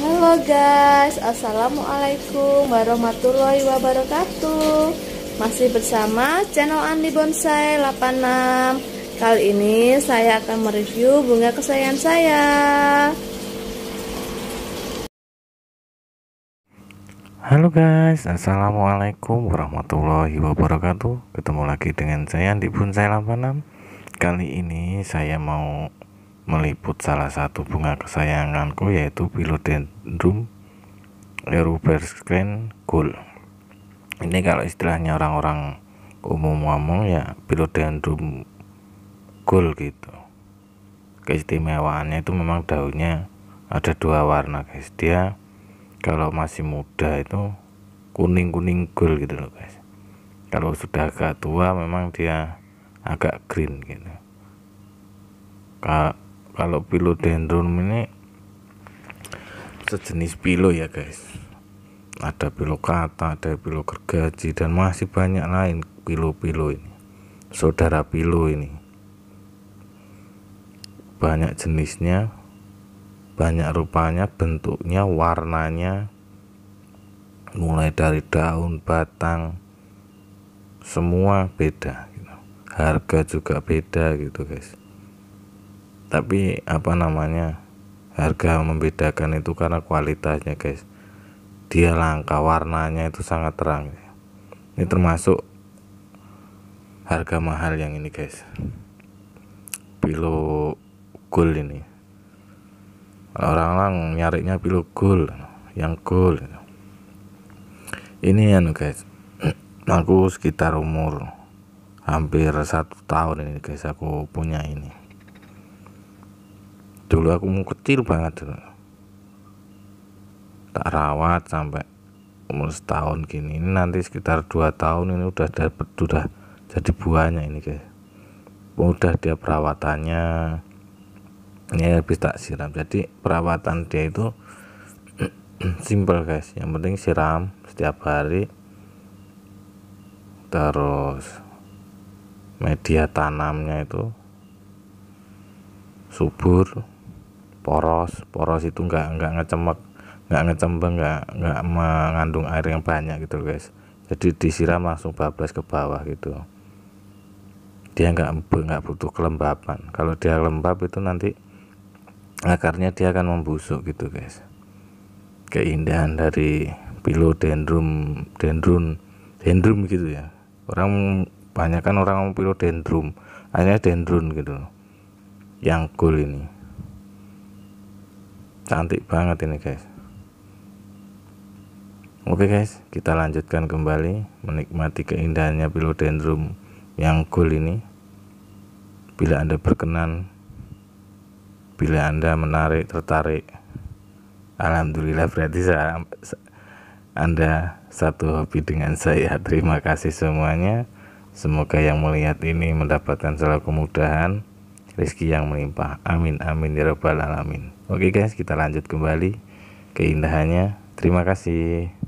Halo guys, assalamualaikum warahmatullahi wabarakatuh. Masih bersama channel Andi Bonsai 86. Kali ini saya akan mereview bunga kesayangan saya. Halo guys, assalamualaikum warahmatullahi wabarakatuh. Ketemu lagi dengan saya Andi Bonsai 86. Kali ini saya mau meliput salah satu bunga kesayanganku, yaitu Philodendron European Gold. Ini kalau istilahnya orang-orang umum ngomong ya Philodendron Gold gitu. Keistimewaannya itu memang daunnya ada dua warna guys. Dia kalau masih muda itu kuning-kuning gold gitu loh guys. Kalau sudah agak tua memang dia agak green gitu. Kalau Philodendron ini sejenis pilo ya guys. Ada pilo kata, ada pilo gergaji, dan masih banyak lain pilo-pilo ini. Saudara pilo ini banyak jenisnya, banyak rupanya, bentuknya, warnanya, mulai dari daun, batang, semua beda gitu. Harga juga beda gitu guys. Tapi harga membedakan itu karena kualitasnya guys. Dia langka, warnanya itu sangat terang. Ini termasuk harga mahal yang ini guys, pilo gold ini. Orang-orang nyarinya pilo gold, yang gold ini ya guys. Aku sekitar umur hampir 1 tahun ini guys aku punya ini. Dulu aku kecil banget dulu, tak rawat sampai umur setahun gini. Ini nanti sekitar 2 tahun ini udah jadi buahnya ini guys. Udah dia perawatannya ini habis tak siram. Jadi perawatan dia itu simple guys, yang penting siram setiap hari, terus media tanamnya itu subur, poros itu enggak ngecemek, enggak ngecembeng, enggak mengandung air yang banyak gitu guys. Jadi disiram langsung bablas ke bawah gitu. Dia enggak butuh kelembapan. Kalau dia lembab itu nanti akarnya dia akan membusuk gitu guys. Keindahan dari Philodendron gitu ya. Banyak kan orang ngomong Philodendron, akhirnya dendron gitu. Yang gold ini cantik banget ini guys. Oke guys, kita lanjutkan kembali menikmati keindahannya Philodendron yang gold ini. Bila Anda berkenan, bila Anda tertarik, alhamdulillah berarti Anda satu hobi dengan saya. Terima kasih semuanya. Semoga yang melihat ini mendapatkan selalu kemudahan, rezeki yang melimpah. Amin amin ya rabbal alamin. Oke guys, kita lanjut kembali keindahannya. Terima kasih.